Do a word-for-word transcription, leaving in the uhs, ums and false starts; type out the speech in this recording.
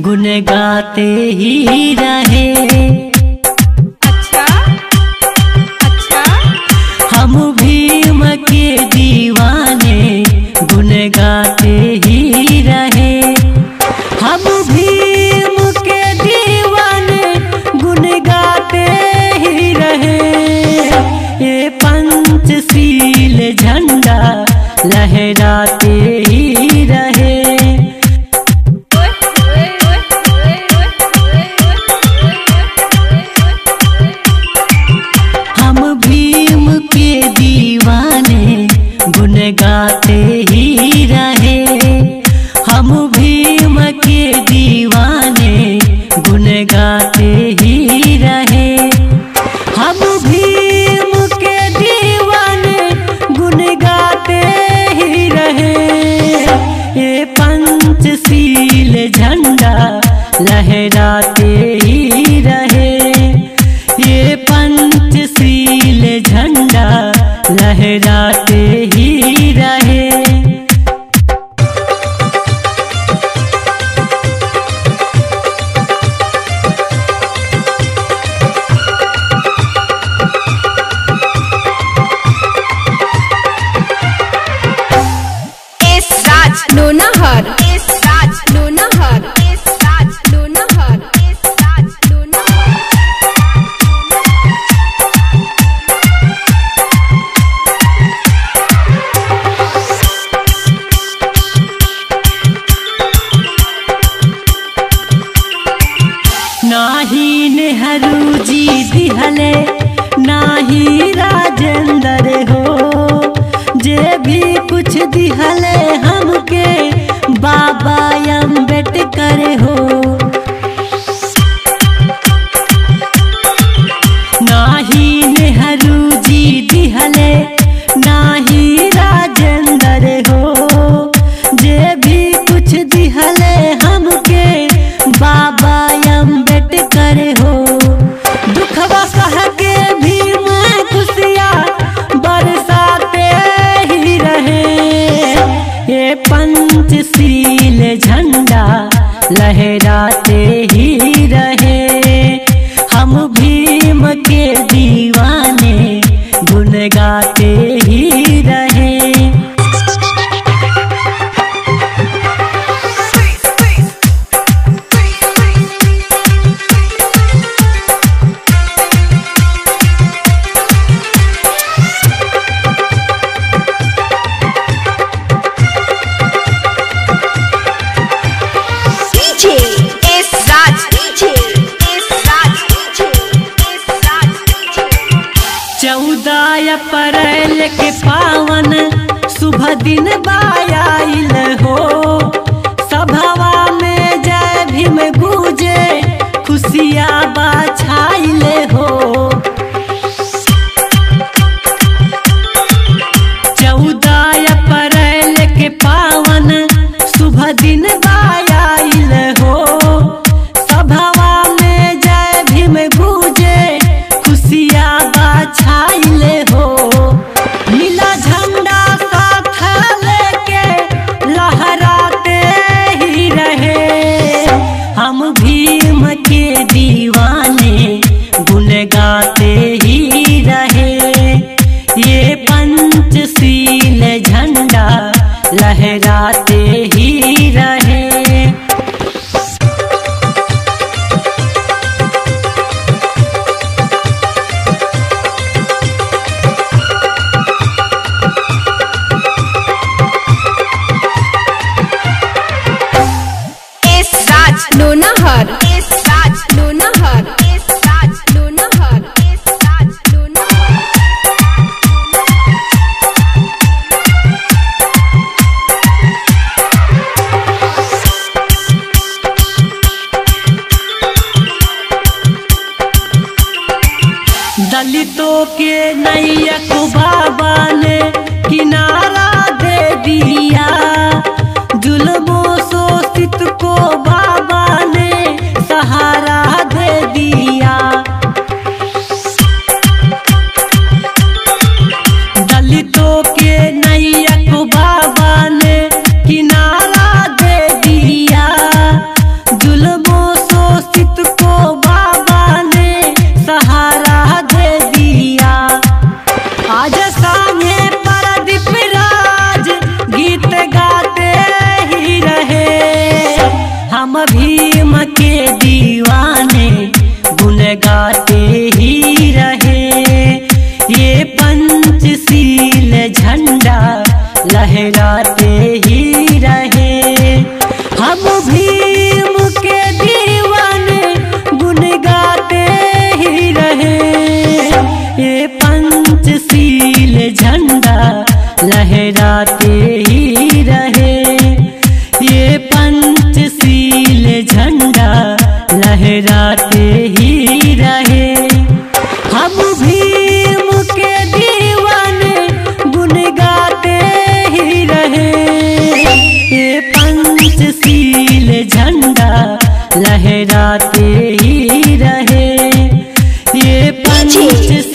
गुन गाते ही रहे। अच्छा अच्छा हम भीम के दीवाने गुन गाते ही रहे। हम भीम के दीवाने गुन गाते ही रहे। ये पंचशील झंडा लहराते ही रहे। हम भीम के दीवाने गुन गाते ही रहे। हम भीम के दीवाने गुन गाते ही रहे। हम भीम के दीवाने गुन गाते ही रहे। ये पंचशील झंडा लहराते ही रहे। ये पंचशील झंडा लहराते ही रहे। S Raj Lonahar S Raj Lonahar S Raj Lonahar S Raj Lonahar. नाही नेहरू जी दिहले नाही राजेंद्र हो। जे भी कुछ दिहले हमके बाबा अम्बेडकर हो। नाही नेहरू जी दिहले नाही राजेंद्र हो। जे भी कुछ दिहले हमके बाबा अम्बेडकर हो। दुखवा सह के भी मैं खुशियाँ बरसाते ही रहे। ये पंचशील झंडा लहराते ही रहे। हम भीम के दीवाने गुन गाते ही रहे। DJ S Raj DJ S Raj DJ S Raj DJ. चौदह अप्रैल के पावन शुभ दिन बायाइल हो। सभावा में जय भीम गूंजे खुशियाँ बाछाइल हो। चौदह अप्रैल के पावन शुभ दिन बायाइल हो। सभावा में जय भीम गूंजे खुशियाँ बाछाइल हो। नीला झंडा साथ लेके लहराते ही रहे। हम भीम के दीवाने गुन गाते ही रहे। ये पंचशील झंडा लहराते ही रहे। S Raj Lonahar S Raj Lonahar S Raj Lonahar S Raj Lonahar. दलितों के नैया को बाबा ने किनारा दे दिया। जुल्मों शोषित को बाबा ने सहारा दे दिया। दलितों के नैया को बाबा ने किनारा दे दिया। जुल्म झंडा लहराते ही रहे। हम भीम के दीवाने गुन गाते ही रहे। ये पंचशील झंडा लहराते ही रहे। ये पंच